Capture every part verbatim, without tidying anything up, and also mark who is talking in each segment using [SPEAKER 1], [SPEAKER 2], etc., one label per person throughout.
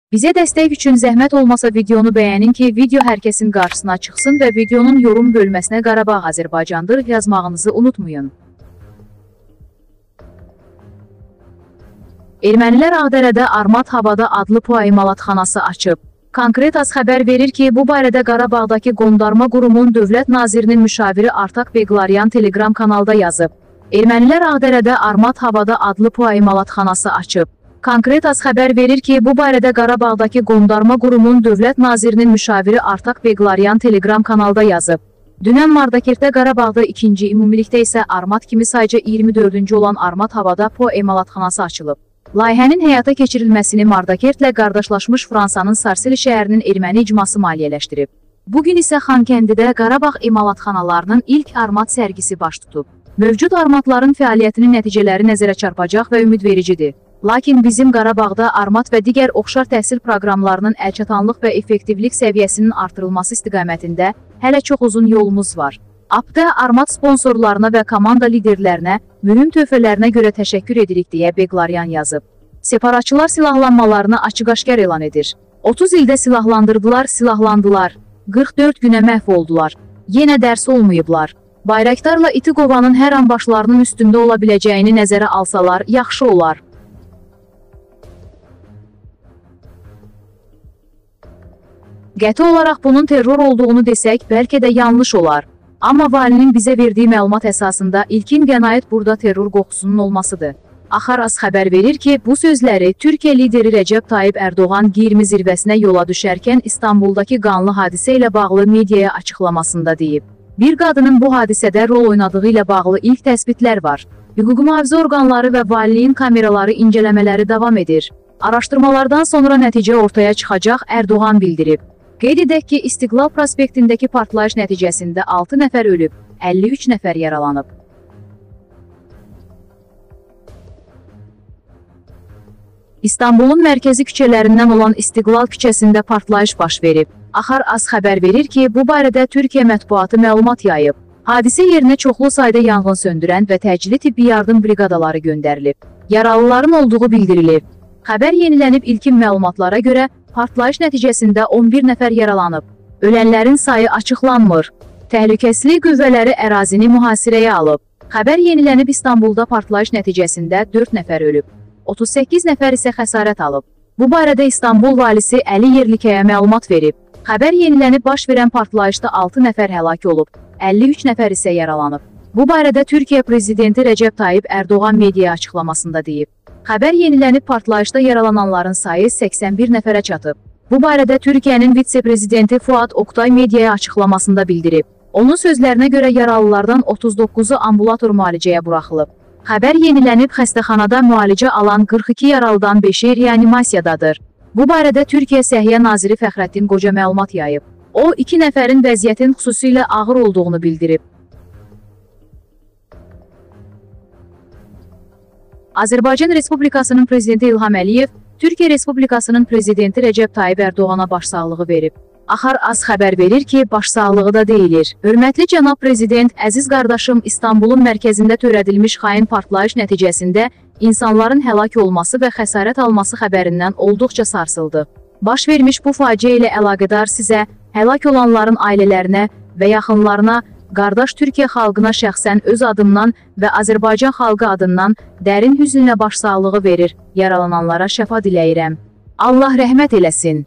[SPEAKER 1] Bizə dəstək üçün zəhmət olmasa videonu bəyənin ki, video hər kəsin qarşısına çıxsın və videonun yorum bölməsinə Qarabağ Azərbaycandır yazmağınızı unutmayın. Ermənilər Ağdərədə Armad Havada adlı PUA imalatxanası açıb. Konkret az xəbər verir ki, bu barədə Qarabağdakı Qondarma Qurumun Dövlət Nazirinin müşaviri Artaq Beqlaryan Telegram kanalda yazıb. Ermənilər Ağdərədə Armad Havada adlı PUA imalatxanası açıb. Konkret az xəbər verir ki, bu barədə Qarabağdakı Qondarma Qurumun Dövlət Nazirinin müşaviri Artaq Beqlaryan Telegram kanalda yazıb. Dünən Mardakertdə Qarabağda ikinci, ümumilikdə isə Armad kimi sayca iyirmi dördüncü olan Armad Havada PUA imalatxanası açılıb. Layihənin həyata keçirilməsini Mardakertlə qardaşlaşmış Fransanın Sarsili şəhərinin erməni icması maliyyələşdirib. Bugün isə Xankəndidə Qarabağ imalatxanalarının ilk Armad sərgisi baş tutub. Mövcud Armadların fəaliyyətinin nəticələri nəzərə çarpacaq və ümidvericidir. Lakin bizim Qarabağda Armad və digər oxşar təhsil proqramlarının əlçatanlıq və effektivlik səviyyəsinin artırılması istiqamətində hələ çox uzun yolumuz var. A P D Armad sponsorlarına və komanda liderlərinə mühüm töhfələrinə görə təşəkkür edirik deyə Beqlaryan yazıb. Separatçılar silahlanmalarını açıq-aşkar elan edir. otuz ildə silahlandırdılar, silahlandılar. qırx dörd günə məhv oldular. Yenə dərs olmayıblar. Bayraqdarla iti qovanın hər an başlarının üstündə ola biləcəyini nəzərə alsalar, yaxşı olar. Qəti olaraq bunun terror olduğunu desək, bəlkə də yanlış olar. Amma valinin bizə verdiyi məlumat əsasında ilkin qənaət burada terror qoxusunun olmasıdır. Axar az xəbər verir ki, bu sözləri Türkiyə lideri Rəcəb Tayyip Ərdoğan geyirmi zirvəsinə yola düşərkən İstanbuldakı qanlı hadisə ilə bağlı mediaya açıqlamasında deyib. Bir qadının bu hadisədə rol oynadığı ilə bağlı ilk təsbitlər var. Hüquq mühafizə orqanları və valiliyin kameraları incələmələri davam edir. Araşdırmalardan sonra nəticə ortaya çıxacaq, Ərdoğan bildirib. Qeyd edək ki, İstiqlal prospektindəki partlayış nəticəsində altı nəfər ölüb, əlli üç nəfər yaralanıb. İstanbulun mərkəzi küçələrindən olan İstiqlal küçəsində partlayış baş verib. Axar az xəbər verir ki, bu barədə Türkiyə mətbuatı məlumat yayıb. Hadisə yerinə çoxlu sayda yanğın söndürən və təcili tibbi yardım briqadaları göndərilib. Yaralıların olduğu bildirilib. Xəbər yenilənib ilkin məlumatlara görə partlayış nəticəsində on bir nəfər yaralanıb. Ölənlərin sayı açıqlanmır. Təhlükəsizlik qüvvələri ərazini mühasirəyə alıb. Xəbər yenilənib İstanbulda partlayış nəticəsində dörd nəfər ölüb. otuz səkkiz nəfər isə xəsarət alıb. Bu barədə İstanbul valisi Əli Yerlikaya məlumat verib. Xəbər yenilənib baş verən partlayışda altı nəfər həlak olub, əlli üç nəfər isə yaralanıb. Bu barədə Türkiyə prezidenti Rəcəb Tayyip Ərdoğan media açıqlamasında deyib. Xəbər yenilənib partlayışda yaralananların sayı səksən bir nəfərə çatıb. Bu barədə Türkiyənin vitse-prezidenti Fuad Oktay mediaya açıqlamasında bildirib. Onun sözlərinə görə yaralılardan otuz doqquzu ambulator müalicəyə buraxılıb. Xəbər yenilənib xəstəxanada müalicə alan qırx iki yaralıdan beşi reanimasiyadadır. Bu barədə Türkiyə Səhiyyə Naziri Fəxrəddin Qoca məlumat yayıb. O, iki nəfərin vəziyyətin xüsusilə ağır olduğunu bildirib. Azərbaycan Respublikasının Prezidenti İlham Əliyev, Türkiyə Respublikasının Prezidenti Rəcəb Tayyip Ərdoğana başsağlığı verib. Axar az xəbər verir ki, başsağlığı da deyilir. Hörmətli cənab Prezident, əziz qardaşım, İstanbulun mərkəzində törədilmiş xain partlayış nəticəsində insanların həlak olması və xəsarət alması xəbərindən olduqca sarsıldı. Baş vermiş bu faciə ilə əlaqədar sizə, həlak olanların ailələrinə və yaxınlarına, qardaş Türkiyə xalqına şəxsən öz adımdan və Azərbaycan xalqı adından dərin hüznlə başsağlığı verir, yaralananlara şəfa diləyirəm. Allah rəhmət eləsin.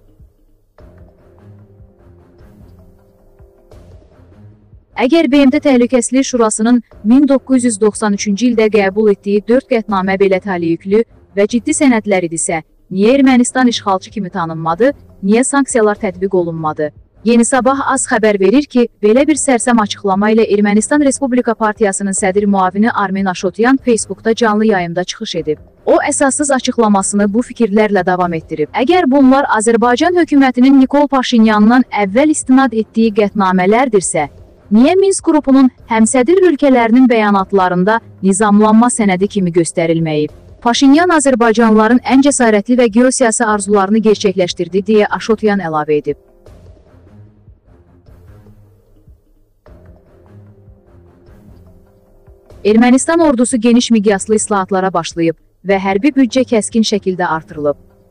[SPEAKER 1] Əgər B M T Təhlükəsizlik Şurasının min doqquz yüz doxsan üçüncü ildə qəbul etdiyi dörd qətnamə belə tali yüklü və ciddi sənədlər idisə, niyə Ermənistan işğalçı kimi tanınmadı, niyə sanksiyalar tətbiq olunmadı? Yeni Sabah az xəbər verir ki, belə bir sərsəm açıqlama ilə Ermənistan Respublika Partiyasının sədr müavini Armen Aşotyan Facebookda canlı yayımda çıxış edib. O, əsassız açıqlamasını bu fikirlərlə davam etdirib. Əgər bunlar Azərbaycan hökumətinin Nikol Paşinyandan əvvəl istinad etdiyi qətnamələrdirsə, niyə Minsk qrupunun həmsədr ölkələrinin bəyanatlarında nizamlanma sənədi kimi göstərilməyib? Paşinyan Azərbaycanlıların ən cəsarətli və geosiyasi arzularını gerçəkləşdirdi deyə Aşotyan əlavə edib. Ermənistan ordusu geniş miqyaslı islahatlara başlayıb və hərbi büdcə kəskin şəkildə artırılıb.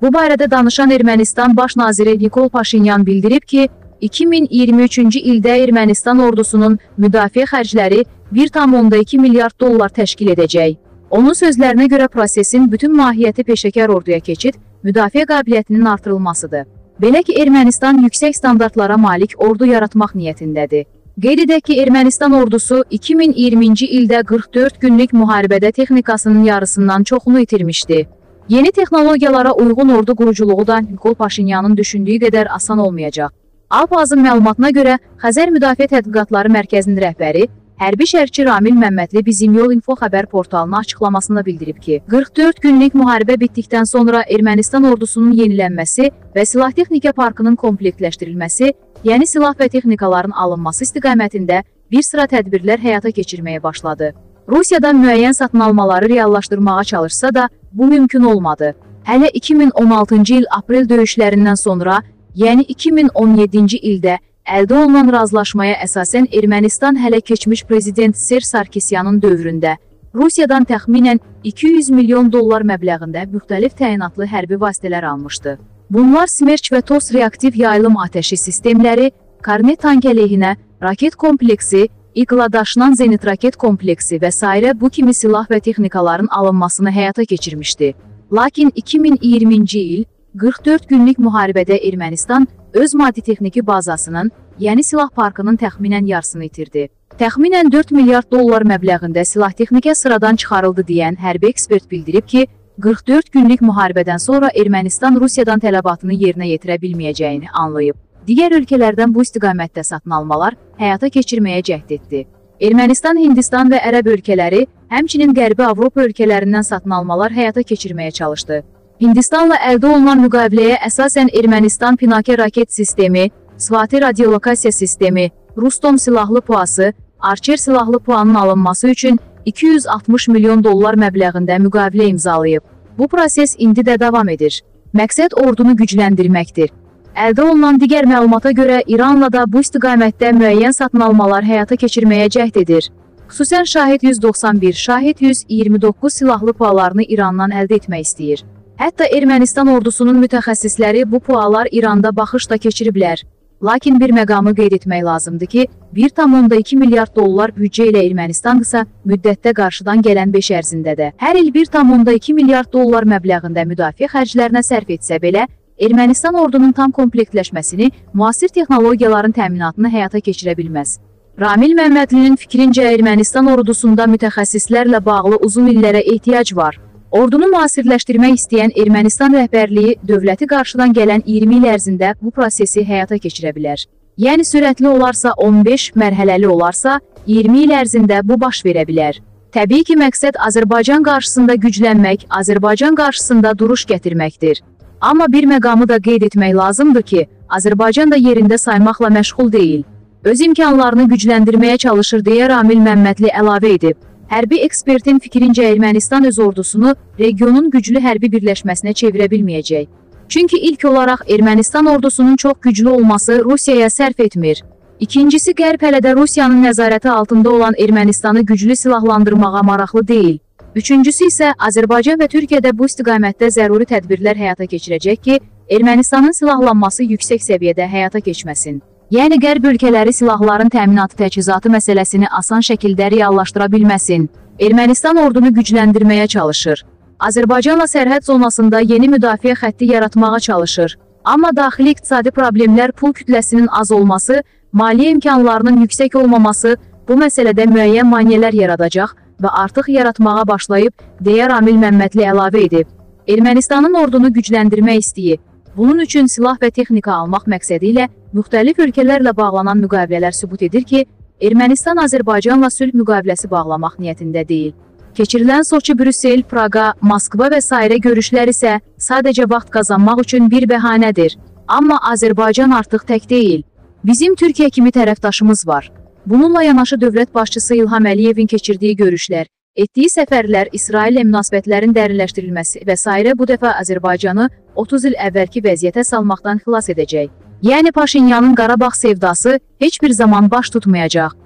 [SPEAKER 1] Bu barədə danışan Ermənistan Baş naziri Nikol Paşinyan bildirib ki, iki min iyirmi üçüncü ildə Ermənistan ordusunun müdafiə xərcləri bir tam onda iki milyard dollar təşkil edəcək. Onun sözlərinə görə prosesin bütün mahiyyəti peşəkar orduya keçid, müdafiə qabiliyyətinin artırılmasıdır. Belə ki, Ermənistan yüksək standartlara malik ordu yaratmaq niyyətindədir. Qeyd edək ki, Ermənistan ordusu iki min iyirminci ildə qırx dörd günlük müharibədə texnikasının yarısından çoxunu itirmişdi. Yeni texnologiyalara uyğun ordu quruculuğu da Nikol Paşinyanın düşündüyü qədər asan olmayacaq. Alpazın məlumatına görə Xəzər Müdafiə Tədqiqatları Mərkəzinin rəhbəri, hərbi şərhçi Ramil Məmmədli Bizim Yol info xəbər portalına açıqlamasında bildirib ki, qırx dörd günlük müharibə bitdikdən sonra Ermənistan ordusunun yenilənməsi və silah texnika parkının komplektləşdirilməsi, yeni silah və texnikaların alınması istiqamətində bir sıra tədbirlər həyata keçirməyə başladı. Rusiyadan müəyyən satın almaları reallaşdırmağa çalışsa da bu mümkün olmadı. Hələ iki min on altıncı il aprel döyüşlərindən sonra, yəni iki min on yeddinci ildə əldə olunan razılaşmaya əsasən Ermənistan hələ keçmiş prezident Serj Sarkisyanın dövründə Rusiyadan təxminən iki yüz milyon dollar məbləğində müxtəlif təyinatlı hərbi vasitələr almışdı. Bunlar Smerç və TOS reaktiv yayılım atəşi sistemləri, Kornet tank əleyhinə, raket kompleksi, İqla daşınan zenit raket kompleksi və s. bu kimi silah və texnikaların alınmasını həyata keçirmişdi. Lakin iki min iyirminci il qırx dörd günlük müharibədə Ermənistan öz maddi-texniki bazasının, yəni silah parkının təxminən yarısını itirdi. Təxminən dörd milyard dollar məbləğində silah texnika sıradan çıxarıldı deyən hərbi ekspert bildirib ki, qırx dörd günlük müharibədən sonra Ermənistan Rusiyadan tələbatını yerinə yetirə bilməyəcəyini anlayıb. Digər ölkələrdən bu istiqamətdə satın almalar həyata keçirməyə cəhd etdi. Ermənistan, Hindistan və Ərəb ölkələri, həmçinin Qərbi Avropa ölkələrindən satın almalar həyata keçirməyə çalışdı. Hindistanla əldə olunan müqaviləyə əsasən Ermənistan Pinake raket sistemi, Svati radiolokasiya sistemi, Rustom silahlı puası, Archer silahlı puanın alınması üçün iki yüz altmış milyon dollar məbləğində müqavilə imzalayıb. Bu proses indi də davam edir. Məqsəd ordunu gücləndirməkdir. Əldə olunan digər məlumata görə İranla da bu istiqamətdə müəyyən satın almalar həyata keçirməyə cəhd edir. Xüsusən Şahid yüz doxsan bir, Şahid yüz iyirmi doqquz silahlı pualarını İrandan əldə etmək istəyir. Hətta Ermənistan ordusunun mütəxəssisləri bu pualar İranda baxış da keçiriblər. Lakin bir məqamı qeyd etmək lazımdır ki, bir tam onda iki milyard dollar büdcə ilə Ermənistan qısa müddətdə qarşıdan gələn beş ərzində də hər il bir tam onda iki milyard dollar məbləğində müdafiə xərclərinə sərf etsə belə, Ermənistan ordunun tam komplektləşməsini, müasir texnologiyaların təminatını həyata keçirə bilməz. Ramil Məmmədlinin fikrincə Ermənistan ordusunda mütəxəssislərlə bağlı uzun illərə ehtiyac var. Ordunu müasirləşdirmək istəyən Ermənistan rəhbərliyi dövləti qarşıdan gələn iyirmi il ərzində bu prosesi həyata keçirə bilər. Yəni sürətli olarsa on beş, mərhələli olarsa iyirmi il ərzində bu baş verə bilər. Təbii ki, məqsəd Azərbaycan qarşısında güclənmək, Azərbaycan qarşısında duruş gətirməkdir. Amma bir məqamı da qeyd etmək lazımdır ki, Azərbaycan da yerində saymaqla məşğul deyil. Öz imkanlarını gücləndirməyə çalışır deyə Ramil Məmmədli əlavə edib. Hərbi ekspertin fikrincə Ermənistan öz ordusunu regionun güclü hərbi birləşməsinə çevirə bilməyəcək. Çünki ilk olaraq Ermənistan ordusunun çox güclü olması Rusiyaya sərf etmir. İkincisi, Qərb hələ də Rusiyanın nəzarəti altında olan Ermənistanı güclü silahlandırmağa maraqlı deyil. Üçüncüsü isə Azərbaycan və Türkiyə də bu istiqamətdə zəruri tədbirlər həyata keçirəcək ki, Ermənistanın silahlanması yüksək səviyyədə həyata keçməsin. Yəni Qərb ölkələri silahların təminatı təchizatı məsələsini asan şəkildə reallaşdıra bilməsin. Ermənistan ordunu gücləndirməyə çalışır. Azərbaycanla sərhəd zonasında yeni müdafiə xətti yaratmağa çalışır. Amma daxili iqtisadi problemlər, pul kütləsinin az olması, maliyyə imkanlarının yüksək olmaması bu məsələdə müəyyən maneələr yaradacaq və artıq yaratmağa başlayıb, deyə Ramil Məmmədli əlavə edib. Ermənistanın ordunu gücləndirmək istəyi, bunun üçün silah və texnika almaq məqsədi ilə müxtəlif ölkələrlə bağlanan müqavilələr sübut edir ki, Ermənistan Azərbaycanla sülh müqaviləsi bağlamaq niyyətində deyil. Keçirilən Soçi, Brüssel, Praqa, Moskva və s. görüşlər isə sadəcə vaxt qazanmaq üçün bir bəhanədir. Amma Azərbaycan artıq tək deyil. Bizim Türkiyə kimi tərəfdaşımız var. Bununla yanaşı dövlət başçısı İlham Əliyevin keçirdiyi görüşlər, etdiyi səfərlər, İsraillə münasibətlərin dərinləşdirilməsi və s. bu dəfə Azərbaycanı otuz il əvvəlki vəziyyətə salmaqdan xilas edəcək. Yəni Paşinyanın Qarabağ sevdası heç bir zaman baş tutmayacaq.